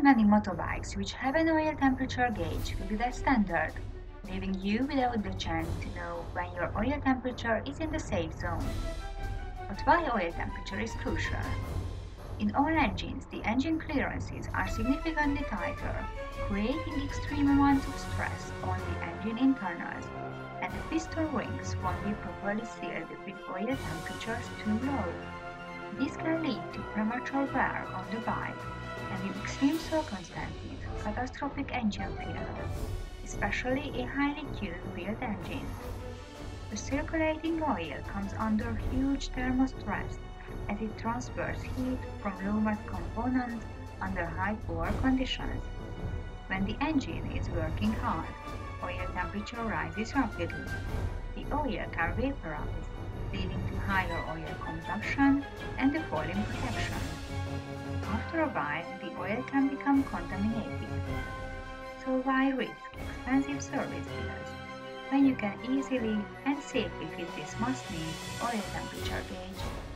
many motorbikes which have an oil temperature gauge fixed as standard, leaving you without the chance to know when your oil temperature is in the safe zone. But why oil temperature is crucial? In all engines, the engine clearances are significantly tighter, creating extreme amounts of stress on the engine internals, and the piston rings won't be properly sealed with oil temperatures too low. This can lead to premature wear on the bike and, in extreme circumstances, catastrophic engine failure, especially in highly fuel-filled engines. The circulating oil comes under huge thermo stress as it transfers heat from low-mass components under high power conditions. When the engine is working hard, oil temperature rises rapidly. The oil can vaporize, leading to higher oil consumption and a fall in protection. After a while, the oil can become contaminated. So why risk expensive service bills when you can easily and safely fit this must-need oil temperature gauge?